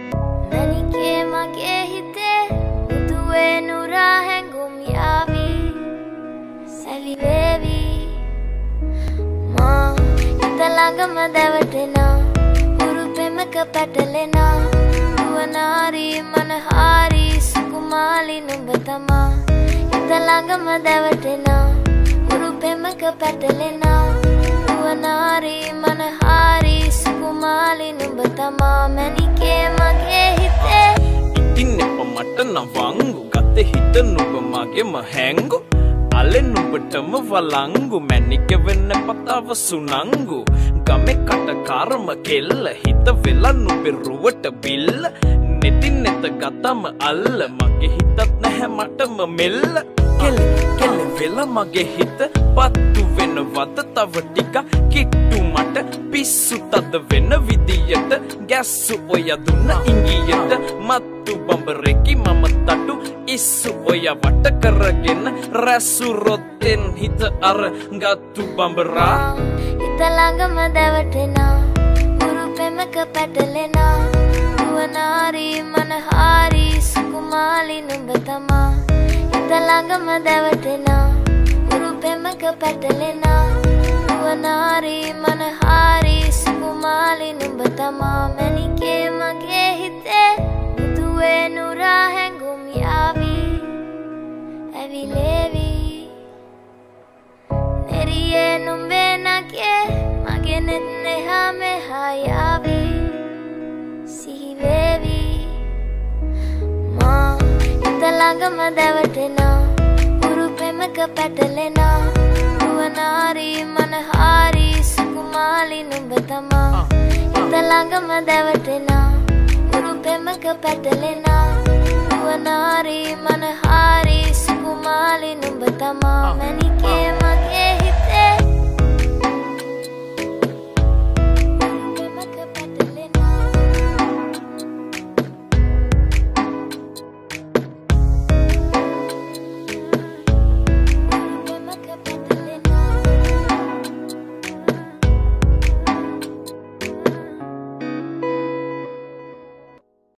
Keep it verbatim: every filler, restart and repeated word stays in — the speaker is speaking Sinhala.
මැනිකේ මගේ හිතේ මුදුවේ නුරා හැඟුම් යාවි සැලිවේවි මා හිත ළඟම දැවටෙනා උරු පෙමක පැටලෙනා නුවනාරි මනහාරි සුකුමාලි නුඹ තමා හිත ළඟම දැවටෙනා උරු පෙමක පැටලෙනා නුවනාරි මනහාරි සුකුමාලි නුඹ තමා මැනිකේ මගේ හිතේ ඉතින් එප මට නවංගු ගත හිත නුඹ මගේම හැංගු අලෙ නුඹටම වලංගු මැනික වෙන්න පතාව සුනංගු ගමේ කටකාරම කෙල්ල හිත වෙලා නුඹේ රුවට බිල්ල නෙතින් නෙත ගතම අල්ල මගේ හිතත් නැහැ මටම මෙල්ල කෙල කෙල වෙලා මගේ හිත පත්තු වෙනවද තව ටික කිට්ටු මට පිස්සු තද වෙන විදියට ගැස්සු ඔය දුන්න ඉංගියට මත්තු බඹරෙකි මම තටු ඉස්සු ඔය වට කරගෙන රැසු රොත්තෙන් හිත අර ගත්තු බඹරා හිත ළඟම දැවටෙනා උරු පෙමක පැටලෙනා නුවනාරි මනහාරි සුකුමාලි නුඹ තමා හිත ළඟම දැවටෙනා උරු පෙමක පැටලෙනා නුවනාරි මනහාරි සුකුමාලි නුඹ තමා මැනිකේ මගේ හිතේ මුදුවේ නුරා හැඟුම් යාවි ඇවිලේවි නෙරියේ නුඹේ නගේ මගේ නෙත් නෙහා මෙහා යාවි සිහිවේවි මා හිත ළඟම දැවටෙනා උරු පෙමක පැටලෙනා නුවනාරි මනහාරි සුකුමාලි නුඹ තමා හිත ළඟම දැවටෙනා උරු පෙමක පැටලෙනා නුවනාරි මනහාරි සුකුමාලි නුඹ තමා මැනික